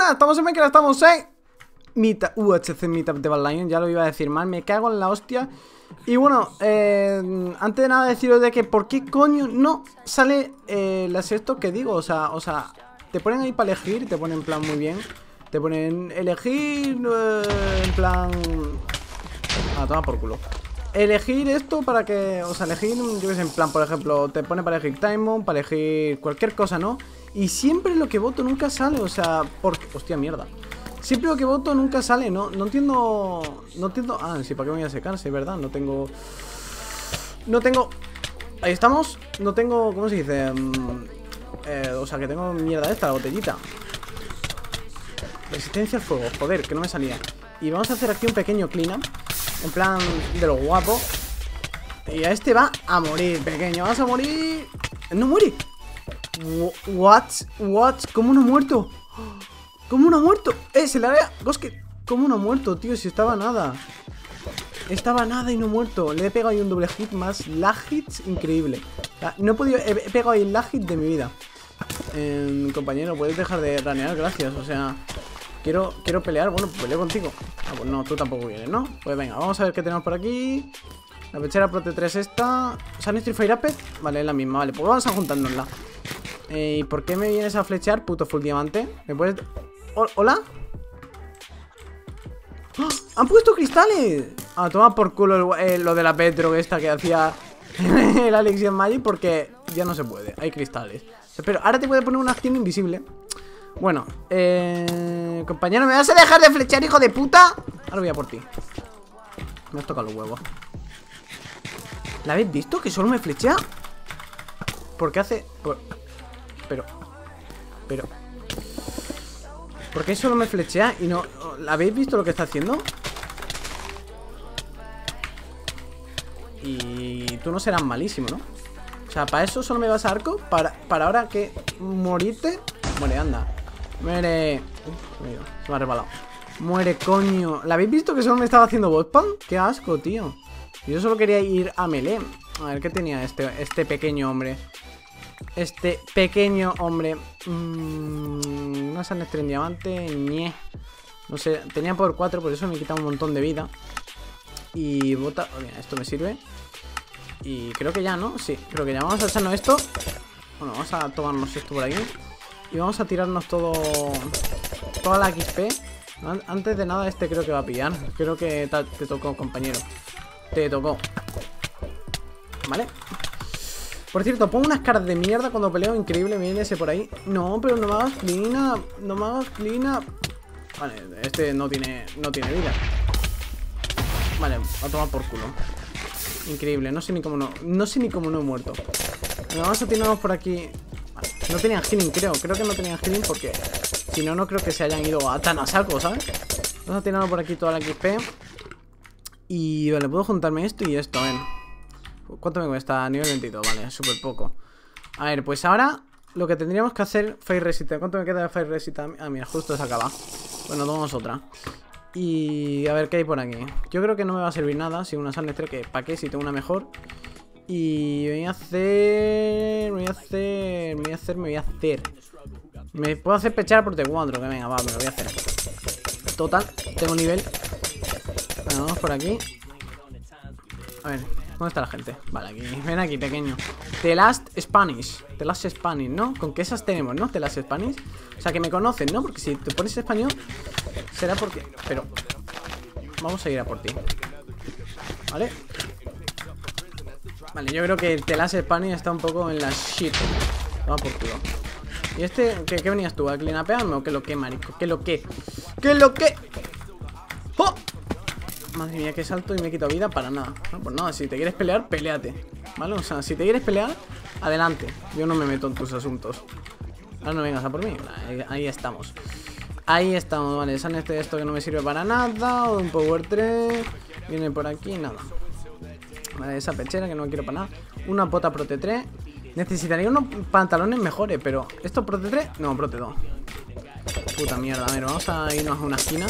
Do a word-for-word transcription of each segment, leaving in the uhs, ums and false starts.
buenas, estamos en Minecraft, estamos en Meetup, U H C Meetup de Bad Lion, ya lo iba a decir mal, me cago en la hostia. Y bueno, eh, antes de nada deciros de que por qué coño no sale eh, las esto que digo, o sea, o sea, te ponen ahí para elegir y te ponen en plan muy bien. Te ponen elegir eh, en plan... Ah, toma por culo. Elegir esto para que... O sea, elegir, yo que sé, en plan, por ejemplo, te pone para elegir Timon, para elegir cualquier cosa, ¿no? Y siempre lo que voto nunca sale, o sea, porque... Hostia, mierda. Siempre lo que voto nunca sale, ¿no? No entiendo... No entiendo... Ah, sí, ¿para qué me voy a secarse? ¿Verdad? No tengo... No tengo... Ahí estamos. No tengo... ¿Cómo se dice? Um, eh, o sea, que tengo mierda esta, la botellita. Resistencia al fuego, joder, que no me salía. Y vamos a hacer aquí un pequeño clean up, en plan de lo guapo. Y a este va a morir, pequeño. Vas a morir. No muere. What? What? ¿Cómo no ha muerto? ¿Cómo no ha muerto? Eh, se le había... Bosque. ¿Cómo no ha muerto, tío? Si estaba nada. Estaba nada y no ha muerto. Le he pegado ahí un doble hit más lag hits increíble. O sea, no he podido... He pegado ahí el lag hit de mi vida. Eh, compañero, puedes dejar de ranear, gracias. O sea... Quiero, quiero pelear, bueno, pues peleo contigo. Ah, pues no, tú tampoco vienes, ¿no? Pues venga, vamos a ver qué tenemos por aquí. La pechera Prote tres esta. ¿San Street Fire Upper? Vale, es la misma, vale, pues vamos a juntárnosla. eh, ¿Y por qué me vienes a flechear, puto full diamante? ¿Me puedes...? ¿Hola? ¡Oh! ¡Han puesto cristales! Ah, toma por culo el, eh, lo de la Petro esta que hacía el Alex y el Magic, porque ya no se puede, hay cristales. Pero ahora te puede poner una acción invisible. Bueno, eh... compañero, ¿me vas a dejar de flechear, hijo de puta? Ahora voy a por ti. Me has tocado los huevos. ¿La habéis visto? Que solo me flechea. ¿Por qué hace...? Por... Pero... Pero... ¿Por qué solo me flechea y no...? ¿La habéis visto lo que está haciendo? Y... Tú no serás malísimo, ¿no? O sea, ¿para eso solo me vas a arco? ¿Para, para ahora que morirte? Muere, anda. Muere. Uh, se me ha resbalado. Muere, coño. ¿La habéis visto que solo me estaba haciendo botspam? Qué asco, tío. Yo solo quería ir a melee. A ver, ¿qué tenía este, este pequeño hombre? Este pequeño hombre. Mm, una San Stream Diamante. Ñe. No sé, tenía por cuatro, por eso me he quitado un montón de vida. Y bota. Oh, mira, esto me sirve. Y creo que ya, ¿no? Sí, creo que ya. Vamos a echarnos esto. Bueno, vamos a tomarnos esto por aquí. Y vamos a tirarnos todo... Toda la X P. Antes de nada este creo que va a pillar. Creo que te, te tocó, compañero. Te tocó. ¿Vale? Por cierto, pongo unas caras de mierda cuando peleo. Increíble, me viene ese por ahí. No, pero no me hagas clean up. No me hagas clean up. Vale, este no tiene, no tiene vida. Vale, a tomar por culo. Increíble, no sé ni cómo no. No sé ni cómo no he muerto. Bueno, vamos a tirarnos por aquí. Vale. No tenían healing, creo. Creo que no tenían healing porque si no, no creo que se hayan ido a tan a saco, ¿sabes? Vamos a tirarnos por aquí toda la X P. Y vale, puedo juntarme esto y esto, a ver. ¿Cuánto me cuesta? Nivel veintidós, vale, súper poco. A ver, pues ahora lo que tendríamos que hacer, Fire Resistance. ¿Cuánto me queda de Fire Resistance? Ah, mira, justo se acaba. Bueno, tomamos otra. Y a ver qué hay por aquí. Yo creo que no me va a servir nada sin una Sandestre, que para qué si tengo una mejor. Y me voy a hacer... Me voy a hacer... Me voy a hacer... Me voy a hacer... Me puedo hacer pechar por T cuatro. Que venga, va, me lo voy a hacer. Total, tengo nivel. Bueno, vamos por aquí. A ver, ¿dónde está la gente? Vale, aquí, ven aquí, pequeño. The Last Spanish. The Last Spanish, ¿no? ¿Con qué esas tenemos, no? The Last Spanish. O sea, que me conocen, ¿no? Porque si te pones español será porque... Pero... Vamos a ir a por ti. ¿Vale? Vale, yo creo que el The Last Spanish está un poco en la shit. Vamos por culo. ¿Y este? ¿Qué, qué venías tú? ¿A cleanapearme o qué lo que, marico? ¿Qué lo que? ¿Qué lo que? ¡Oh! Madre mía, qué salto y me he quitado vida para nada. No, pues nada, si te quieres pelear, peleate. ¿Vale? O sea, si te quieres pelear, adelante. Yo no me meto en tus asuntos. Ahora no vengas a por mí. Ahí, ahí estamos. Ahí estamos, vale. Sale este esto que no me sirve para nada. O un Power tres. Viene por aquí, nada. Vale, esa pechera que no quiero para nada. Una pota Prote tres. Necesitaría unos pantalones mejores, pero... ¿Esto Prote tres? No, Prote dos. Puta mierda, a ver, vamos a irnos a una esquina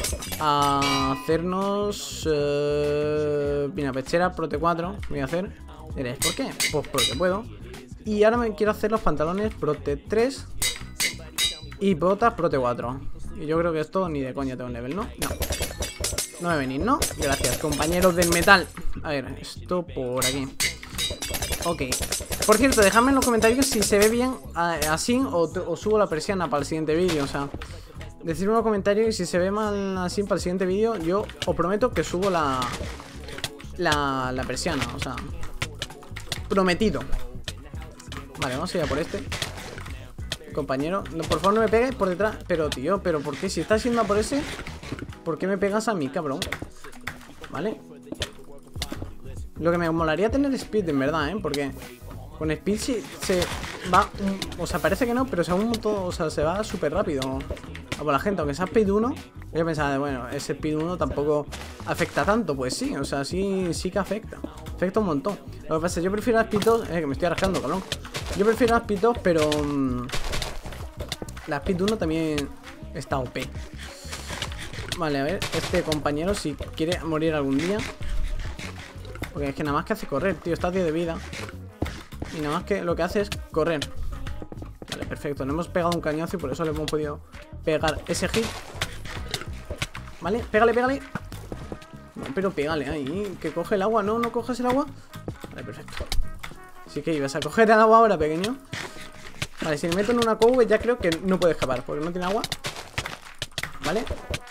a hacernos eh, Pina pechera, Prote cuatro. Voy a hacer. ¿Veréis por qué? Pues porque puedo. Y ahora me quiero hacer los pantalones Prote tres y botas Prote cuatro. Y yo creo que esto ni de coña tengo un level, ¿no? No. No me venís, ¿no? Gracias, compañeros del metal. A ver, esto por aquí. Ok. Por cierto, dejadme en los comentarios si se ve bien así o, o subo la persiana para el siguiente vídeo. O sea, decidme en los comentarios y si se ve mal así para el siguiente vídeo, yo os prometo que subo la, la, la persiana. O sea, prometido. Vale, vamos a ir a por este compañero. No, por favor no me pegues por detrás. Pero tío, pero ¿por qué? Si estás yendo a por ese, ¿por qué me pegas a mí, cabrón? Vale. Lo que me molaría tener speed, en verdad, ¿eh? Porque con speed sí se va un, o sea, parece que no, pero se va un montón, o sea, se va súper rápido a por la gente. Aunque sea speed uno, yo pensaba, bueno, ese speed uno tampoco afecta tanto. Pues sí, o sea, sí, sí que afecta. Afecta un montón. Lo que pasa es que yo prefiero la speed dos, eh, que me estoy arrastrando, cabrón. Yo prefiero la speed dos, pero mmm, la speed uno también está O P. Vale, a ver, este compañero si quiere morir algún día. Porque es que nada más que hace correr, tío, está a diez de vida. Y nada más que lo que hace es correr. Vale, perfecto, le hemos pegado un cañazo y por eso le hemos podido pegar ese hit. Vale, pégale, pégale. No, pero pégale ahí, que coge el agua. No, no coges el agua. Vale, perfecto. Así que ibas a coger el agua ahora, pequeño. Vale, si le meto en una Q V ya creo que no puede escapar, porque no tiene agua. Vale.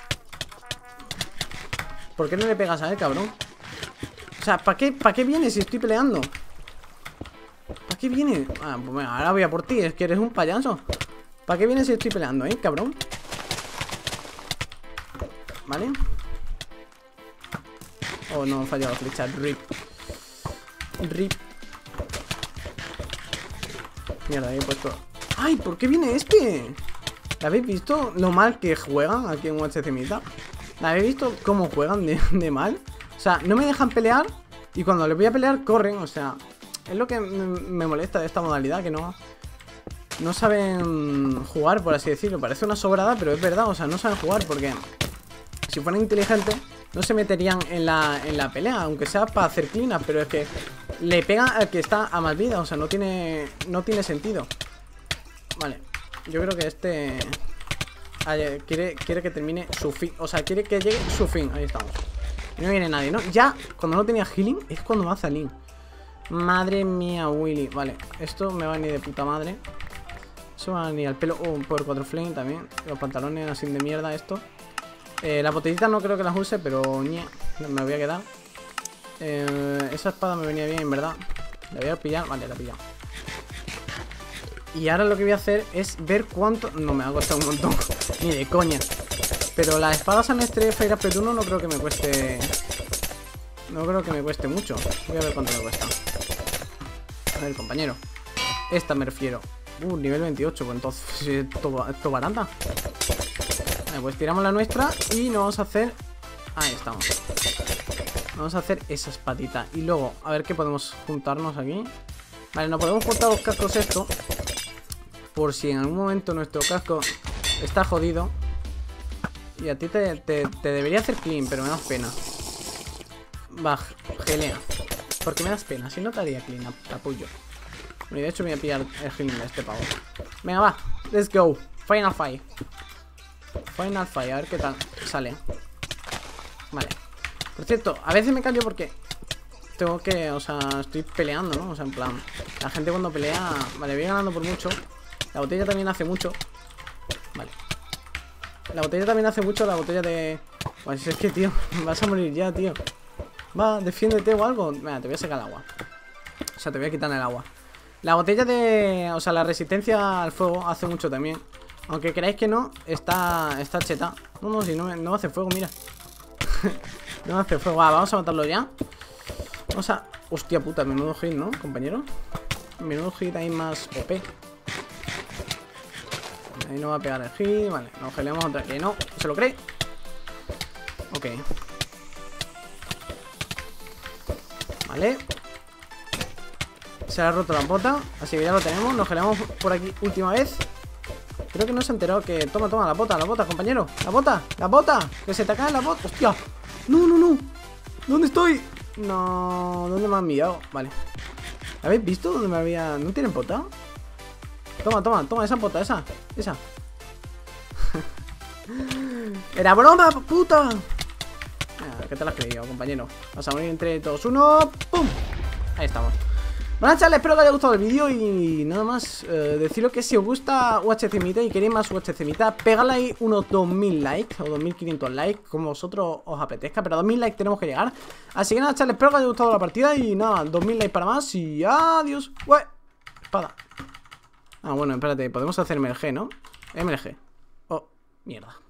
¿Por qué no le pegas a él, cabrón? O sea, ¿para qué, ¿para qué viene si estoy peleando? ¿Para qué viene? Ah, pues venga, ahora voy a por ti, es que eres un payaso. ¿Para qué viene si estoy peleando, eh, cabrón? Vale. Oh, no, he fallado la flecha, rip. Rip. Mierda, he puesto... ¡Ay! ¿Por qué viene este? ¿La habéis visto lo mal que juegan aquí en U H C Mita? ¿La habéis visto cómo juegan de, de mal? O sea, no me dejan pelear y cuando les voy a pelear corren, o sea, es lo que me, me molesta de esta modalidad, que no no saben jugar, por así decirlo. Parece una sobrada, pero es verdad, o sea, no saben jugar porque si fueran inteligentes no se meterían en la, en la pelea, aunque sea para hacer clean, pero es que le pega al que está a más vida, o sea, no tiene no tiene sentido. Vale, yo creo que este ay, quiere, quiere que termine su fin, o sea, quiere que llegue su fin, ahí estamos. Y no viene nadie, ¿no? Ya, cuando no tenía healing, es cuando me hace Link. Madre mía, Willy. Vale, esto me va a venir de puta madre. Eso me va a venir al pelo. Oh, un Power cuatro Flame también. Los pantalones así de mierda esto. Eh, la botellita no creo que las use, pero ñe, me voy a quedar. Eh, esa espada me venía bien, en verdad. La voy a pillar. Vale, la he pillado. Y ahora lo que voy a hacer es ver cuánto... No, me ha costado un montón. Ni de coña. Pero la espada San Estrella Fire Upgrade uno no creo que me cueste... No creo que me cueste mucho. Voy a ver cuánto me cuesta. A ver, compañero. Esta me refiero. Uh, nivel veintiocho. Pues entonces esto, esto barata. Vale, pues tiramos la nuestra y nos vamos a hacer... Ahí estamos. Vamos a hacer esa espadita. Y luego, a ver qué podemos juntarnos aquí. Vale, nos podemos juntar los cascos esto. Por si en algún momento nuestro casco está jodido. Y a ti te, te, te debería hacer clean, pero me das pena. Va, gelea. Porque me das pena, si no te haría clean, capullo. Bueno, y de hecho me voy a pillar el healing de este pavo. Venga, va, let's go. Final fight. Final fight, a ver qué tal sale. Vale. Por cierto, a veces me callo porque tengo que, o sea, estoy peleando, ¿no? O sea, en plan, la gente cuando pelea... Vale, voy ganando por mucho. La botella también hace mucho. Vale. La botella también hace mucho, la botella de... Pues es que, tío, vas a morir ya, tío. Va, defiéndete o algo. Venga, te voy a sacar el agua. O sea, te voy a quitar el agua. La botella de... O sea, la resistencia al fuego hace mucho también. Aunque creáis que no, está, está cheta. No, no, si no me, no me hace fuego, mira. No me hace fuego. Va, vamos a matarlo ya. Vamos a... Hostia puta, menudo hit, ¿no, compañero? Menudo hit ahí más O P. Ahí no va a pegar el hit. Vale, nos geleamos otra. Que no, ¿se lo cree? Ok. Vale. Se ha roto la bota. Así que ya lo tenemos. Nos geleamos por aquí última vez. Creo que no se ha enterado que... Toma, toma, la bota, la bota, compañero. La bota, la bota. Que se te cae la bota. Hostia. No, no, no. ¿Dónde estoy? No. ¿Dónde me han enviado? Vale. ¿Habéis visto dónde me había...? ¿No tienen bota? Toma, toma, toma esa bota, esa. Esa. Era broma, puta. Ah, ¿qué te lo has creído, compañero? Vas a morir entre todos. Uno, ¡pum! Ahí estamos. Bueno, chavales, espero que os haya gustado el vídeo. Y nada más, eh, deciros que si os gusta U H C Mita y queréis más U H C Mita, pegadle ahí unos dos mil likes o dos mil quinientos likes, como vosotros os apetezca. Pero a dos mil likes tenemos que llegar. Así que nada, chavales, espero que os haya gustado la partida. Y nada, dos mil likes para más. Y adiós. ¡Ué! Espada. Ah, bueno, espérate, podemos hacer M L G, ¿no? M L G. Oh, mierda.